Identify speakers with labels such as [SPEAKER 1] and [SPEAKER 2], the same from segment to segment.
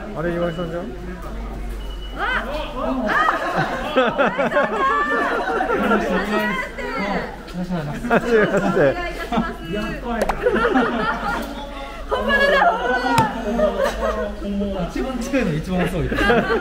[SPEAKER 1] あれ岩井さんじゃん。はじめまして。
[SPEAKER 2] 本物だ。
[SPEAKER 3] 一番近いの一番遅い。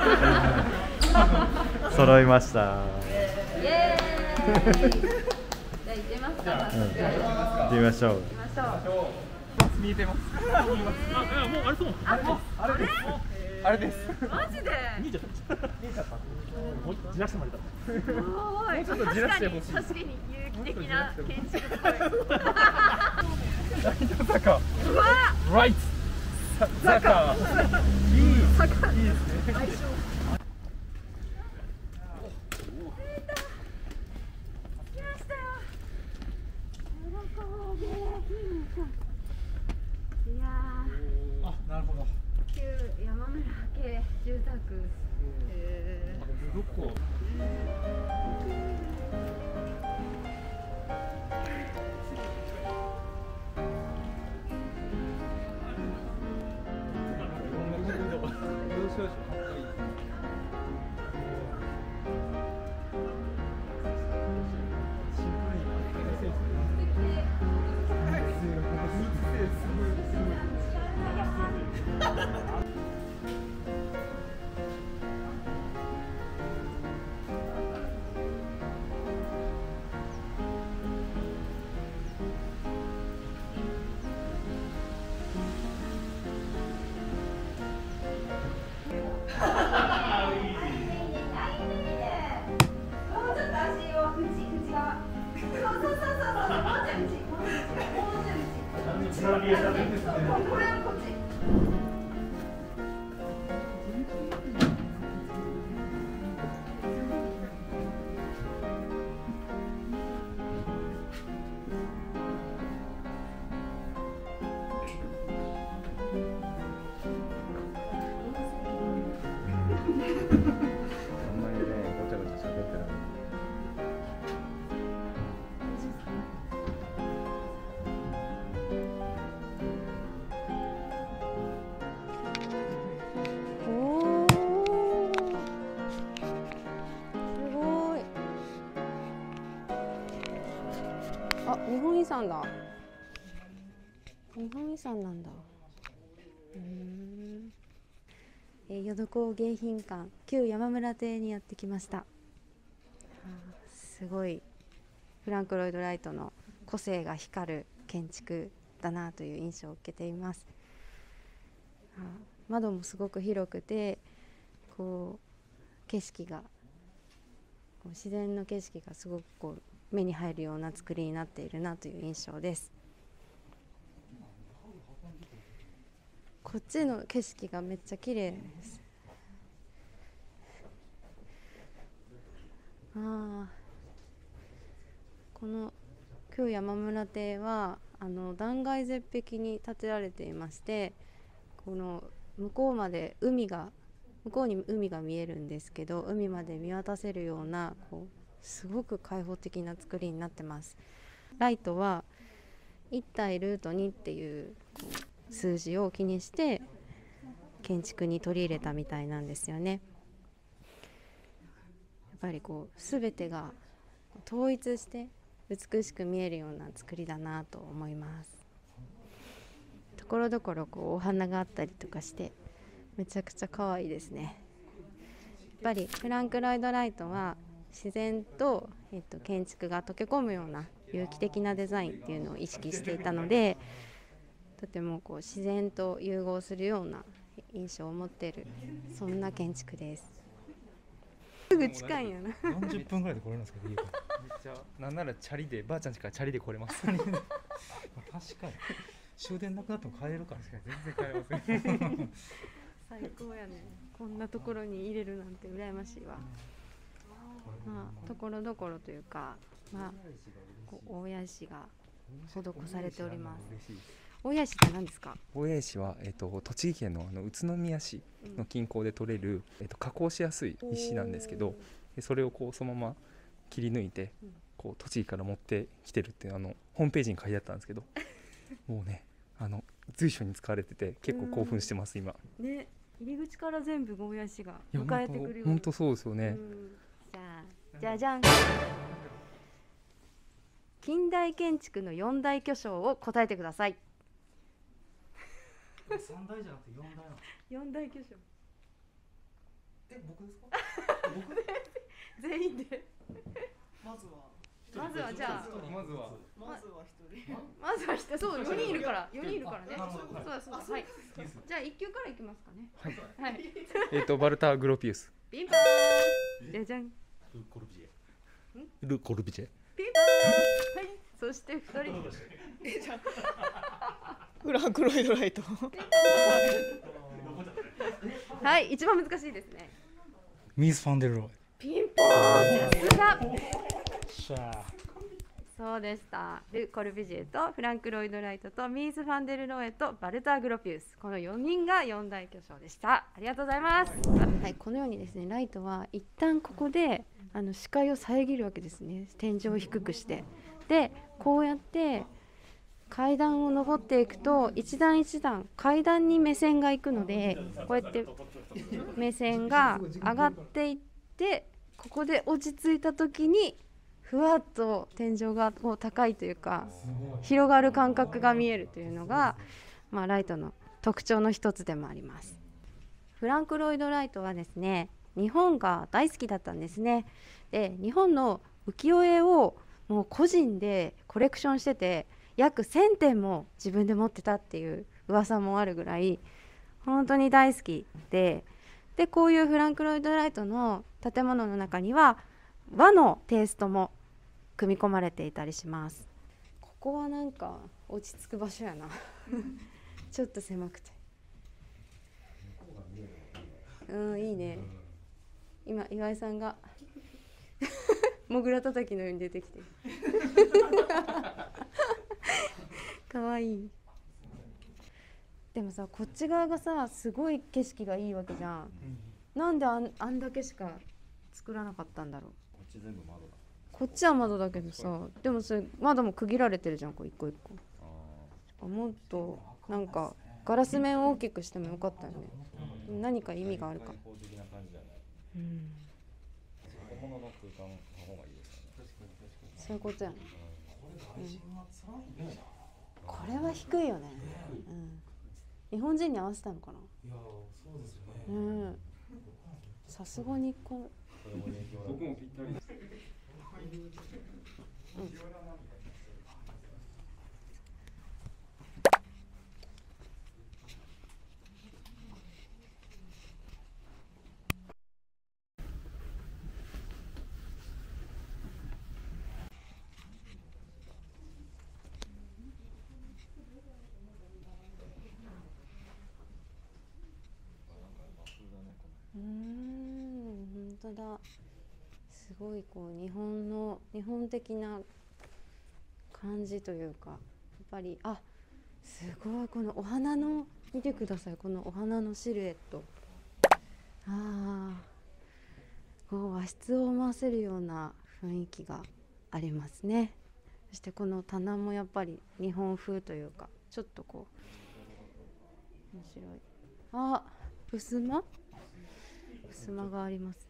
[SPEAKER 1] 揃いました。
[SPEAKER 2] イエーイ。じゃあ行ってますか。
[SPEAKER 1] 行ってみましょう。
[SPEAKER 3] 見えてます。もうあれそう。あれです。
[SPEAKER 2] マジで。
[SPEAKER 3] 見えちゃった。もうじらしてもらえた。
[SPEAKER 2] もう
[SPEAKER 3] ちょっとじらしてほしい。
[SPEAKER 2] 確かに有機的な建築っぽい。
[SPEAKER 3] ザカ。ライト。ザカ。いいですね。なるほど。
[SPEAKER 2] 旧山村系住宅。
[SPEAKER 3] どこ？
[SPEAKER 4] 日本遺産だ。日本遺産なんだ。淀工芸品館旧山村邸にやってきました。すごいフランク・ロイド・ライトの個性が光る建築だなという印象を受けています。窓もすごく広くて、こう景色が自然の景色がすごくこう目に入るような作りになっているなという印象です。こっちの景色がめっちゃ綺麗です。この旧山村邸は断崖絶壁に建てられていまして、この向こうに海が見えるんですけど、海まで見渡せるようなすごく開放的な作りになってます。ライトは1対ルート2っていう数字を気にして建築に取り入れたみたいなんですよね。やっぱり全てが統一して美しく見えるような作りだなと思います。ところどころお花があったりとかしてめちゃくちゃ可愛いですね。やっぱりフランク・ロイド・ライトは自然と、建築が溶け込むような有機的なデザインっていうのを意識していたので、とても自然と融合するような印象を持っている、そんな建築です。すぐ近いんやな。
[SPEAKER 3] 40分ぐらいで来れるんですけど、家からめっちゃなんならチャリでばあちゃん家からチャリで来れます。確かに終電なくなっても帰れるから全然帰れません。
[SPEAKER 4] 最高やね。こんなところに入れるなんて羨ましいわ。ところどころというか、大谷石が施されております。大谷石って何ですか？
[SPEAKER 5] 大谷石は、栃木県の宇都宮市の近郊で採れる、加工しやすい石なんですけど、それをそのまま切り抜いて栃木から持ってきてるっていうホームページに書いてあったんですけど、もうね随所に使われてて結構興奮してます今。
[SPEAKER 4] ね、 入り口から全部ゴーヤシが
[SPEAKER 5] いや
[SPEAKER 4] 迎えてくるような。
[SPEAKER 5] 本当そうですよね。
[SPEAKER 4] じゃじゃん。近代建築の4大巨匠を答えてください。
[SPEAKER 3] 3台じゃなくて4台なの。
[SPEAKER 4] 4大巨匠。
[SPEAKER 3] 僕ですか？
[SPEAKER 4] 全員で。
[SPEAKER 3] まずは
[SPEAKER 4] まずはじゃあ。
[SPEAKER 5] まずは
[SPEAKER 4] まずは人、そう、4人いるからね。
[SPEAKER 3] なるほど
[SPEAKER 4] そうだそうだ。はい。じゃあ1級からいきますかね。はい。
[SPEAKER 5] バルター・グロピウス。
[SPEAKER 4] ピンポーン。じゃじゃん。
[SPEAKER 1] ル・コルビジェ。ル・コルビジェ。
[SPEAKER 4] ピンポーン。はい。そして2人。
[SPEAKER 6] フランク・ロイドライト。
[SPEAKER 4] はい、一番難しいですね。
[SPEAKER 6] ミース・ファンデル・ロイ。
[SPEAKER 4] ピンポーン。さすが。
[SPEAKER 6] しゃあ。
[SPEAKER 4] そうでした。ル・コルビジェとフランク・ロイドライトとミーズ・ファンデル・ロエとバルター・グロピウス、この4人が4大巨匠でした。ありがとうございます。はい、このようにですね、ライトは一旦ここで視界を遮るわけですね。天井を低くして、でこうやって階段を上っていくと一段一段階段に目線が行くので、こうやって目線が上がっていって、ここで落ち着いた時にふわっと天井がこう高いというか広がる感覚が見えるというのが、ライトの特徴の一つでもあります。フランク・ロイド・ライトはですね、日本が大好きだったんですね。で、日本の浮世絵をもう個人でコレクションしてて、約1000点も自分で持ってたっていう噂もあるぐらい本当に大好きで、こういうフランク・ロイド・ライトの建物の中には和のテイストも組み込まれていたりします。ここはなんか落ち着く場所やなちょっと狭くて、いいね。今岩井さんがモグラたたきのように出てきてかわいい。でもさ、こっち側がさすごい景色がいいわけじゃん。なんであんだけしか作らなかったんだろう。
[SPEAKER 1] こっち全部窓だ。
[SPEAKER 4] こっちは窓だけどさ、でもそれ窓も区切られてるじゃん、こう一個一個。もっとなんかガラス面を大きくしてもよかったよね。何か意味があるか。
[SPEAKER 1] 本物の空間の方がいいですよね。
[SPEAKER 4] そういうことやね。これは低いよね。日本人に合わせたのかな。
[SPEAKER 3] いやそうですよね。
[SPEAKER 4] さすがにこ
[SPEAKER 5] 僕もぴったりです。
[SPEAKER 4] 本当だ。すごいこう日本的な感じというか、やっぱりすごいこのお花の見てください。このお花のシルエット、こう和室を思わせるような雰囲気がありますね。そしてこの棚もやっぱり日本風というか、ちょっとこう面白い。襖がありますね。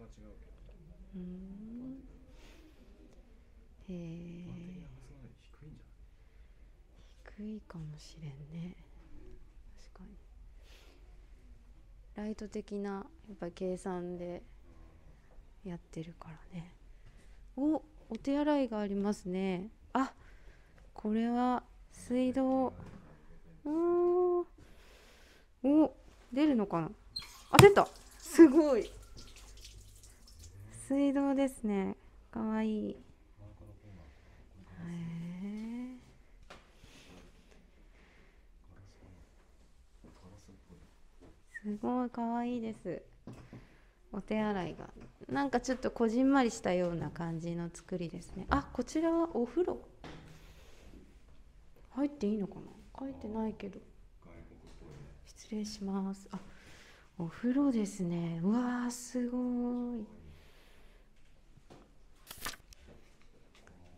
[SPEAKER 4] 低いかもしれんね。確かにライト的なやっぱり計算でやってるからね。お手洗いがありますね。これは水道。出るのかな。出た。すごい水道ですね。かわいい。すごいかわいいです。お手洗いがなんかちょっとこじんまりしたような感じの作りですね。こちらはお風呂入っていいのかな。書いてないけど失礼します。お風呂ですね。うわーすごい。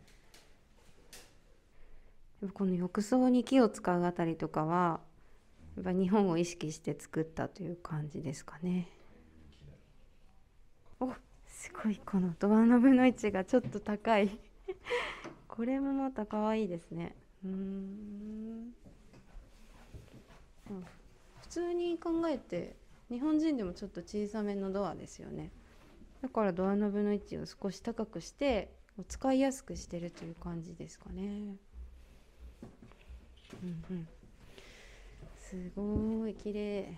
[SPEAKER 4] この浴槽に木を使うあたりとかはっぱ日本を意識して作ったという感じですかね。お、すごい、このドアノブの位置がちょっと高いこれもまた可愛いですね。普通に考えて日本人でもちょっと小さめのドアですよね。だからドアノブの位置を少し高くして使いやすくしてるという感じですかね。すごい綺麗。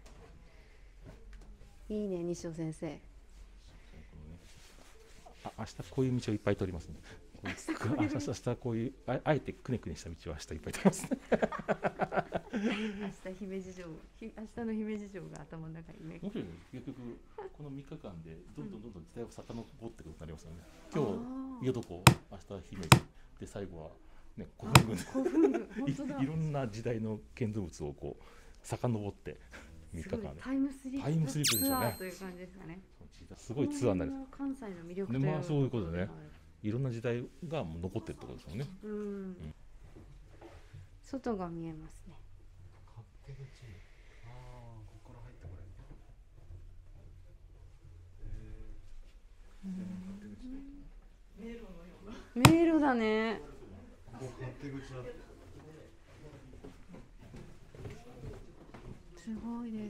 [SPEAKER 4] いいね、西尾先生。
[SPEAKER 1] 明日こういう道をいっぱい通りますね。明日こういうあえてくねくねした道を明日いっぱい通りますね。
[SPEAKER 4] 明日姫路城、明日の姫路城が頭の中にね。
[SPEAKER 1] 面白いね。結局この3日間でどんどん時代を遡ってくることになりますよね。今日淀子、明日姫路で最後はね古墳群いろんな時代の建造物をこう遡って3日間で
[SPEAKER 4] タイムスリップツアーという感じですかね。
[SPEAKER 1] すごいツアーになる。
[SPEAKER 4] 関西の魅力という
[SPEAKER 1] まあそういうことでね。いろんな時代がもう残ってるってことですよね。
[SPEAKER 4] 外が見えますね。迷路だね。すごいです。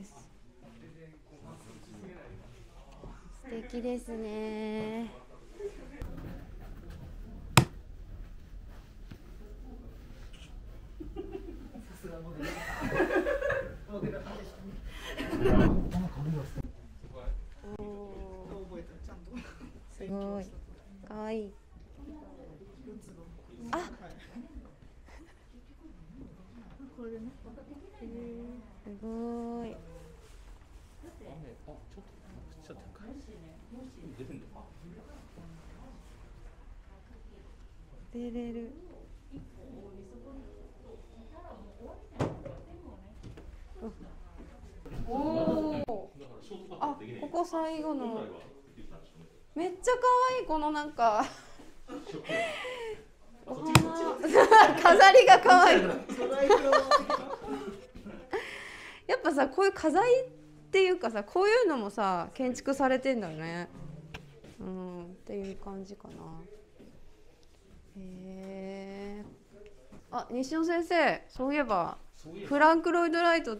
[SPEAKER 4] 素敵ですね。すごいかわいい。あ、すごい。出れる。おお。あ、ここ最後の。めっちゃ可愛い、このなんかお花飾りが可愛いやっぱさ、こういう飾りっていうかさ、こういうのもさ建築されてんだよね。っていう感じかな。あ、西尾先生、そういえばフランク・ロイド・ライトって、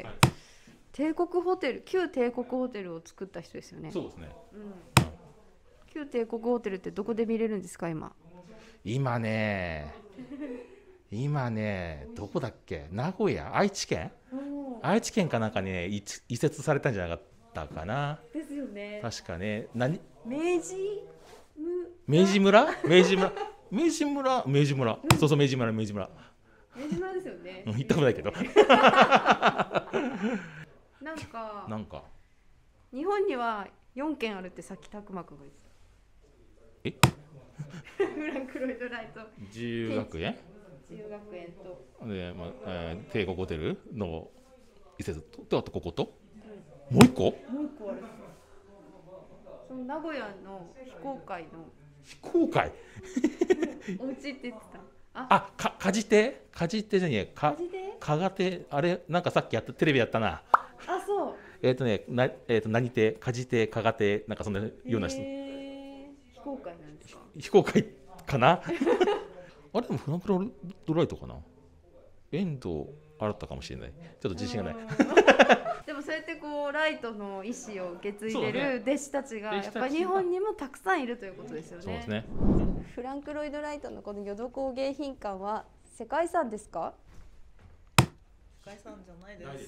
[SPEAKER 4] 帝国ホテル、旧帝国ホテルを作った人ですよね。
[SPEAKER 1] そうですね。
[SPEAKER 4] 旧帝国ホテルってどこで見れるんですか、今。
[SPEAKER 1] 今ね、どこだっけ、名古屋、愛知県かなんかね、移設されたんじゃなかったかな。
[SPEAKER 4] ですよね。
[SPEAKER 1] 確かね、
[SPEAKER 4] 明治
[SPEAKER 1] 村、そうそう、明治村
[SPEAKER 4] ですよね。
[SPEAKER 1] 行ったことないけどなんか
[SPEAKER 4] 日本には4軒あるってさっき拓磨君が言ってた。フランク・ロイド・ライト
[SPEAKER 1] 自由学園
[SPEAKER 4] と
[SPEAKER 1] で、帝国ホテルの移設と、あとここと、もう一個
[SPEAKER 4] ある。その名古屋の非公開お家って言ってた。
[SPEAKER 1] かじてじゃねえかがて、あれなんかさっきテレビやったな。
[SPEAKER 4] あ、そう。
[SPEAKER 1] 何手、かじて、かがて、なんかそんなような人。
[SPEAKER 4] 非公開なんですか。
[SPEAKER 1] 非公開かなあれでもフランク・ロイド・ライトかな。遠藤新かもしれない。ちょっと自信がない
[SPEAKER 4] でもそうやってこうライトの意思を受け継いでる弟子たちがやっぱ日本にもたくさんいるということですよね。
[SPEAKER 1] そうですね。
[SPEAKER 4] フランク・ロイド・ライトのこの淀工芸品館は世界遺産ですか？
[SPEAKER 6] 世界遺産じゃないです。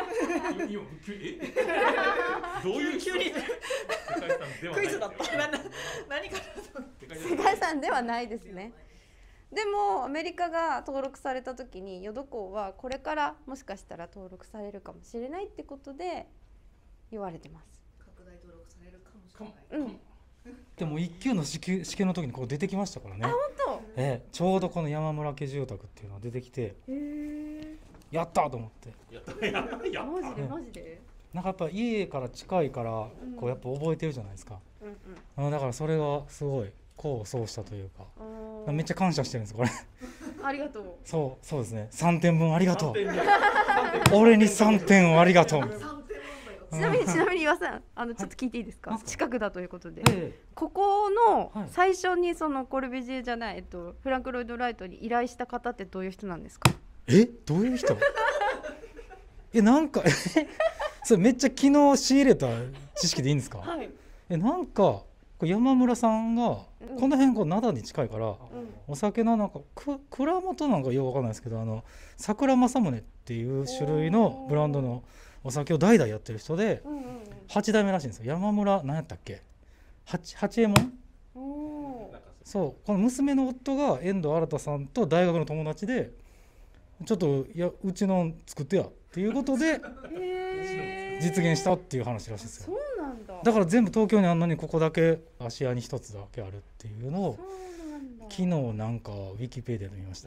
[SPEAKER 1] どういう
[SPEAKER 6] 急にクイズだった。何か
[SPEAKER 4] 世界遺産ではないですね。でもアメリカが登録された時に淀工はこれからもしかしたら登録されるかもしれないってことで言われてます。
[SPEAKER 6] 拡大登録されるかもしれない。
[SPEAKER 7] でも1級の試験の時にこう出てきましたからね。
[SPEAKER 4] あ、本当？
[SPEAKER 7] ちょうどこの山村家住宅っていうのが出てきて、やったと思って。
[SPEAKER 4] マジで？
[SPEAKER 7] なんかやっぱ家から近いからこうやっぱ覚えてるじゃないですか。だからそれがすごい功を奏したというか、めっちゃ感謝してるんですこれ。
[SPEAKER 4] ありがとう。
[SPEAKER 7] そうですね。3点分ありがとう。俺に3点をありがとう。
[SPEAKER 4] ちなみに岩さん、ちょっと聞いていいですか。
[SPEAKER 7] はい
[SPEAKER 4] 近くだということで、
[SPEAKER 7] ええ
[SPEAKER 4] ここの
[SPEAKER 7] はい
[SPEAKER 4] 最初にそのコルビュジエじゃない、フランク・ロイド・ライトに依頼した方ってどういう人なんですか。
[SPEAKER 7] どういう人？なんかそれめっちゃ昨日仕入れた知識でいいんですか？
[SPEAKER 4] はい。
[SPEAKER 7] なんかこれ山村さんがこの辺灘に近いから、お酒のなんか蔵元なんかよくわかんないですけど、桜正宗っていう種類のブランドのお酒を代々やってる人で、8代目らしいんですよ。山村何やったっけ、八右衛門。そうこの娘の夫が遠藤新さんと大学の友達で、ちょっとうちの作ってやっていうことで実現したっていう話らしいですよ。
[SPEAKER 4] そうなんだ。
[SPEAKER 7] だから全部東京にあんのにここだけ芦屋に一つだけあるっていうのを昨日なんかウィキペディアで見ました。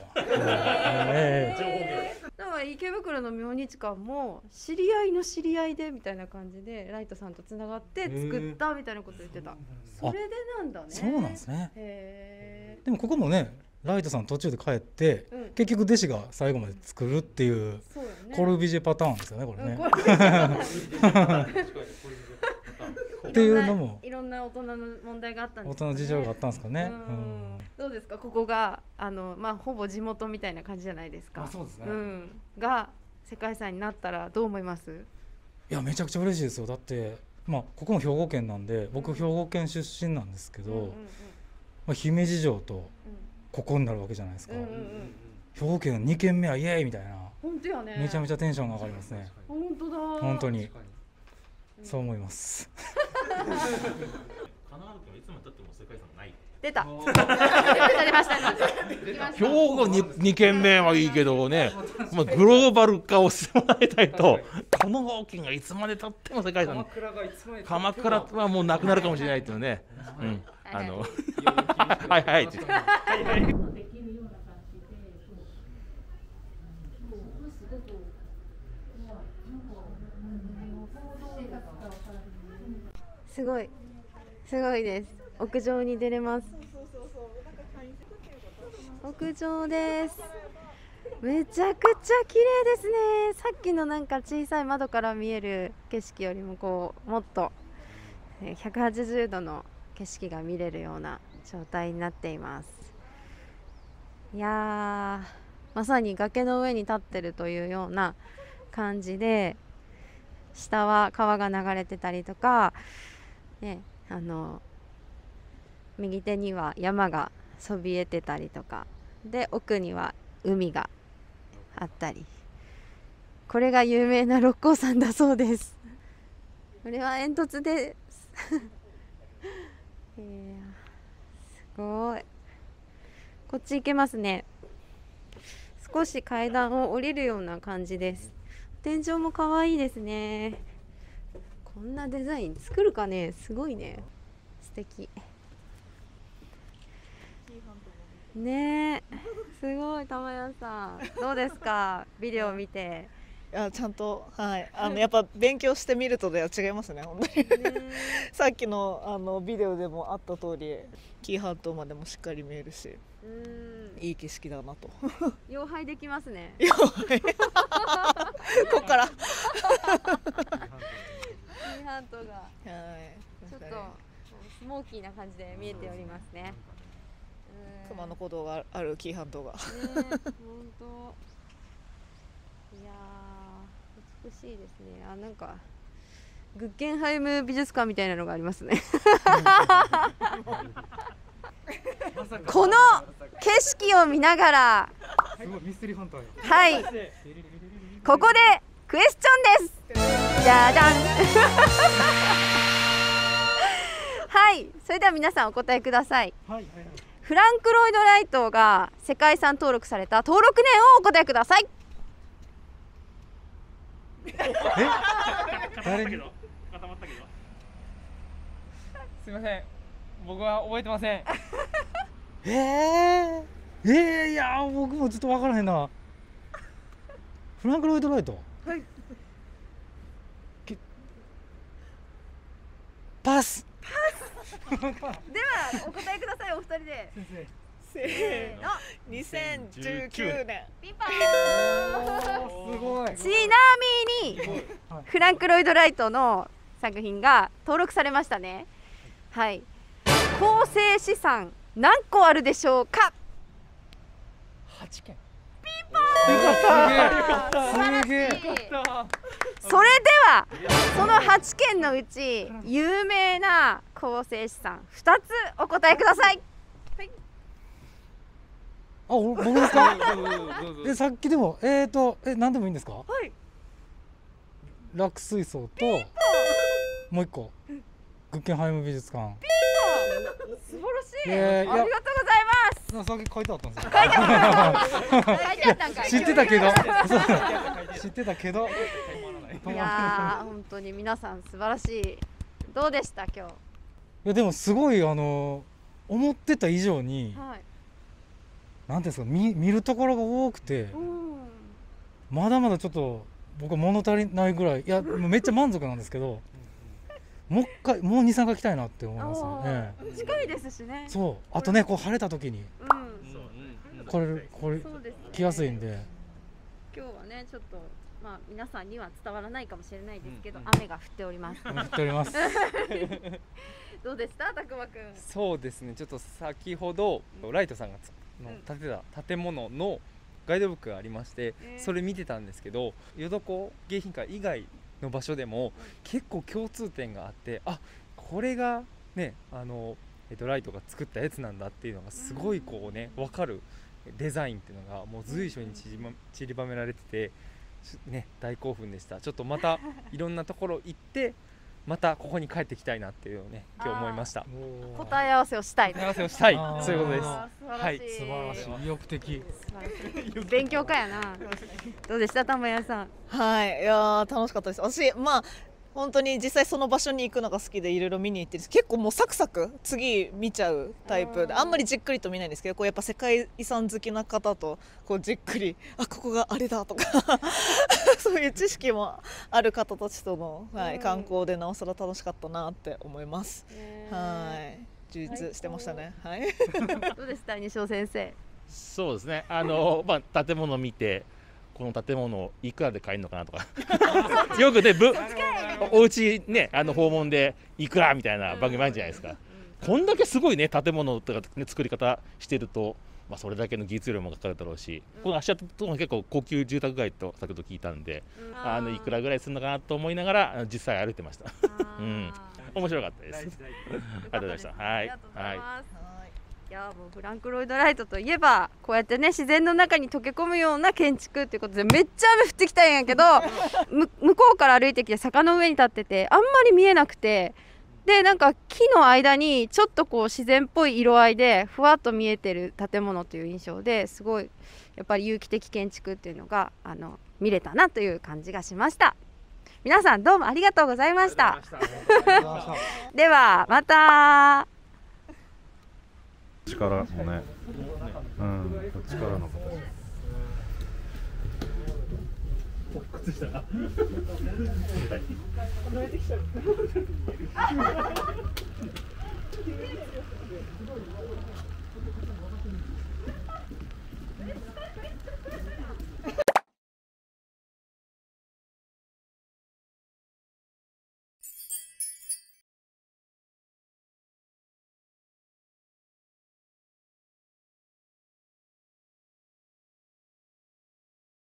[SPEAKER 4] だから池袋の明日館も知り合いの知り合いでみたいな感じでライトさんとつながって作ったみたいなこと言ってた。それでなんだね。
[SPEAKER 7] そうなんですね。
[SPEAKER 4] へ
[SPEAKER 7] でもここもねライトさん途中で帰って、結局弟子が最後まで作るっていうコルビュジエパターンですよねこれね。っていうのも
[SPEAKER 4] いろんな大人の問題があったんですかね。
[SPEAKER 7] 大人の事情があったんですかね。
[SPEAKER 4] どうですか、ここがほぼ地元みたいな感じじゃないですか。
[SPEAKER 7] そうですね。
[SPEAKER 4] が世界遺産になったらどう思います？
[SPEAKER 7] いやめちゃくちゃ嬉しいですよ。だってここも兵庫県なんで、僕兵庫県出身なんですけど、姫路城とここになるわけじゃないですか。兵庫県2県目はイエーイみたいな。
[SPEAKER 4] 本当やね。
[SPEAKER 7] めちゃめちゃテンションが上がりますね。
[SPEAKER 4] 本当だ。
[SPEAKER 7] 本当にそう思います。
[SPEAKER 1] 神奈川県はいつまでたっても世界遺産ない。
[SPEAKER 4] 出た。出ました。
[SPEAKER 1] 兵庫に2軒目はいいけどね、グローバル化をしてもらいたいと、神奈川県がいつまでたっても世界遺産。鎌倉はもうなくなるかもしれないっていうね。はいはい。
[SPEAKER 4] すごいです。屋上に出れます。屋上です。めちゃくちゃ綺麗ですね。さっきのなんか小さい窓から見える景色よりももっと180度の景色が見れるような状態になっています。いやー、まさに崖の上に立ってるというような感じで、下は川が流れてたりとかね、右手には山がそびえてたりとかで、奥には海があったり、これが有名な六甲山だそうです。これは煙突ですいやすごい。こっち行けますね。少し階段を降りるような感じです。天井も可愛いですね。こんなデザイン作るかね。すごいね、素敵ねえ。すごい。玉屋さんどうですか、ビデオ見て。
[SPEAKER 6] いやちゃんと、やっぱ勉強してみるとでは違いますね本当にさっきのビデオでもあった通り、紀伊半島までもしっかり見えるし、いい景色だなと
[SPEAKER 4] 妖拝できますね。
[SPEAKER 6] 妖拝こっから
[SPEAKER 4] 紀伊半島がちょっとスモーキーな感じで見えておりますね。
[SPEAKER 6] 熊野古道がある紀伊半島が
[SPEAKER 4] 本当。いやー美しいですね。なんかグッゲンハイム美術館みたいなのがありますねこの景色を見ながら、はい、ここでクエスチョンです。じゃじゃんはい、それでは皆さんお答えください。フランク・ロイド・ライトが世界遺産登録された登録年をお答えください。
[SPEAKER 7] 誰に？
[SPEAKER 3] すみません、僕は覚えてません。
[SPEAKER 7] いや僕もずっと分からへんな。フランク・ロイド・ライト。
[SPEAKER 4] はい。
[SPEAKER 7] パス。
[SPEAKER 4] ではお答えください、お二人で。
[SPEAKER 6] せーの、2019年。
[SPEAKER 4] ピンポーン。
[SPEAKER 7] すごい。
[SPEAKER 4] ちなみにフランク・ロイド・ライトの作品が登録されましたね。はい。構成資産何個あるでしょうか。
[SPEAKER 5] 8件。
[SPEAKER 7] すげえ。
[SPEAKER 4] それではその8件のうち有名な構成資産2つお答えください。
[SPEAKER 7] あ、僕ですか。さっきでも何でもいいんですか。
[SPEAKER 4] はい。
[SPEAKER 7] 落水槽ともう一個グッケンハイム美術館。
[SPEAKER 4] 素晴らしい。
[SPEAKER 7] ありがとうござい
[SPEAKER 4] ます。
[SPEAKER 7] さっき書いてあったんですよ。
[SPEAKER 4] 書いてあったんかい。
[SPEAKER 7] 知ってたけど。知ってたけど。
[SPEAKER 4] いやー本当に皆さん素晴らしい。どうでした今日。
[SPEAKER 7] いやでもすごい思ってた以上に、
[SPEAKER 4] はい。
[SPEAKER 7] なんていうんですか、見るところが多くて、まだまだちょっと僕は物足りないぐらい、いやめっちゃ満足なんですけど、もう2、3回来たいなって思いますね。
[SPEAKER 4] 近いですしね。
[SPEAKER 7] そう、あとねこう晴れた時に、これ来やすいんで。
[SPEAKER 4] 今日はねちょっとまあ皆さんには伝わらないかもしれないですけど、雨が降っております。
[SPEAKER 7] 降っております。
[SPEAKER 4] どうでした、たくまくん。
[SPEAKER 5] そうですね、ちょっと先ほどライトさんが建てた建物のガイドブックがありまして、それ見てたんですけど、淀湖迎賓館以外の場所でも結構共通点があって、あ、これがねライトが作ったやつなんだっていうのがすごいこうね分かるデザインっていうのがもう随所に散りばめられててね、大興奮でした。ちょっとまたいろんなところ行ってまたここに帰ってきたいなっていうのをね今日思いました。
[SPEAKER 4] 答え合わせをしたい。
[SPEAKER 5] 答え合わせをしたい、そういうことです。
[SPEAKER 4] はい、
[SPEAKER 7] 素晴らしい、意欲的。
[SPEAKER 4] 勉強家やな。どうでした玉屋さん。
[SPEAKER 6] はい、いやー楽しかったです。私本当に実際その場所に行くのが好きでいろいろ見に行ってるんです。結構もうサクサク次見ちゃうタイプで、あんまりじっくりと見ないんですけど、こうやっぱ世界遺産好きな方とこうじっくり、あ、ここがあれだとかそういう知識もある方たちとの、観光でなおさら楽しかったなって思います。はい、充実してましたね。はい。
[SPEAKER 4] どうでした西尾先生。
[SPEAKER 1] そうですね。建物見て。この建物いくらで買えるのかなとかよくねお家ね訪問でいくらみたいな番組あるじゃないですか。こんだけすごいね建物とか、ね、作り方してると、それだけの技術量もかかるだろうし、この芦屋とか結構高級住宅街と先ほど聞いたんで、いくらぐらいするのかなと思いながら実際歩いてました。面白かったです。ありがとうございました。はい。
[SPEAKER 4] いやもうフランク・ロイド・ライトといえばこうやってね自然の中に溶け込むような建築っていうことで、めっちゃ雨降ってきたんやけど向こうから歩いてきて坂の上に立っててあんまり見えなくて、でなんか木の間にちょっとこう自然っぽい色合いでふわっと見えてる建物という印象で、すごいやっぱり有機的建築っていうのが見れたなという感じがしました。皆さんどうもありがとうございました。ではまた。
[SPEAKER 8] 力もね、力の形。
[SPEAKER 1] 靴下。